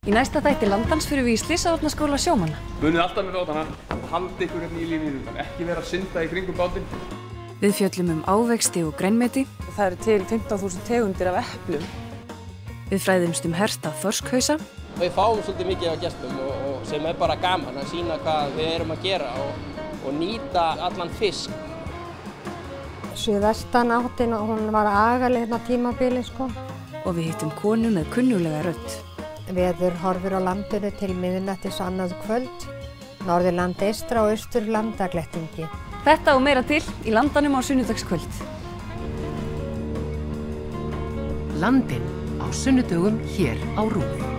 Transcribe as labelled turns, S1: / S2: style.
S1: Í næsta þætti Landans fyrir við í Slysavarnaskóla sjómanna.
S2: Munið alltaf með bátana, haldi ykkur hérna í lífinu, ekki vera að synda í kringum bátinn.
S1: Við fjöllum ávexti og grænmeti.
S3: Það eru til 15.000 tegundir af eplum.
S1: Við fræðumst herta þorskhausa.
S4: Við fáum svolítið mikið af gestum og sem bara gaman að sýna hvað við erum að gera og nýta allan fisk.
S5: Suðvestan áttin og hún var agaleg hérna tímabili sko.
S1: Og við hittum konu með kunnuglega rödd.
S5: Veður horfir á landinu til miðnættis annað kvöld. Norðurland eystra og austurland að glettingi.
S1: Þetta og meira til í Landanum á sunnudagskvöld.
S6: Landinn á sunnudögum hér á RÚV.